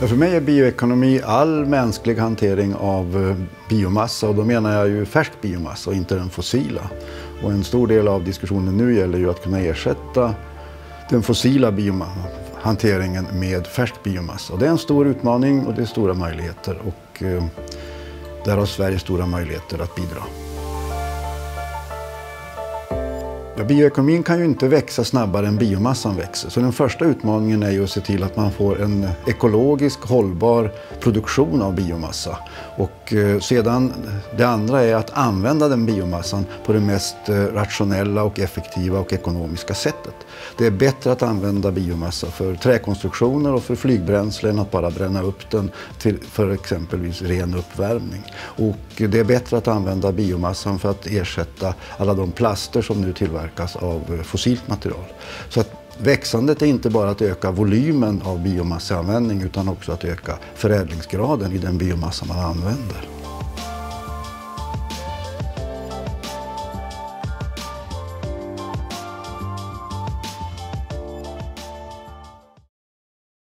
För mig är bioekonomi all mänsklig hantering av biomassa, och då menar jag ju färsk biomassa och inte den fossila. Och en stor del av diskussionen nu gäller ju att kunna ersätta den fossila hanteringen med färsk biomassa. Och det är en stor utmaning och det är stora möjligheter, och där har Sverige stora möjligheter att bidra. Ja, bioekonomin kan ju inte växa snabbare än biomassan växer. Så den första utmaningen är ju att se till att man får en ekologisk hållbar produktion av biomassa. Och sedan det andra är att använda den biomassan på det mest rationella och effektiva och ekonomiska sättet. Det är bättre att använda biomassa för träkonstruktioner och för flygbränsle än att bara bränna upp den för exempelvis ren uppvärmning. Och det är bättre att använda biomassan för att ersätta alla de plaster som nu tillverkas av fossilt material. Så att växandet är inte bara att öka volymen av biomasseanvändning utan också att öka förädlingsgraden i den biomassa man använder.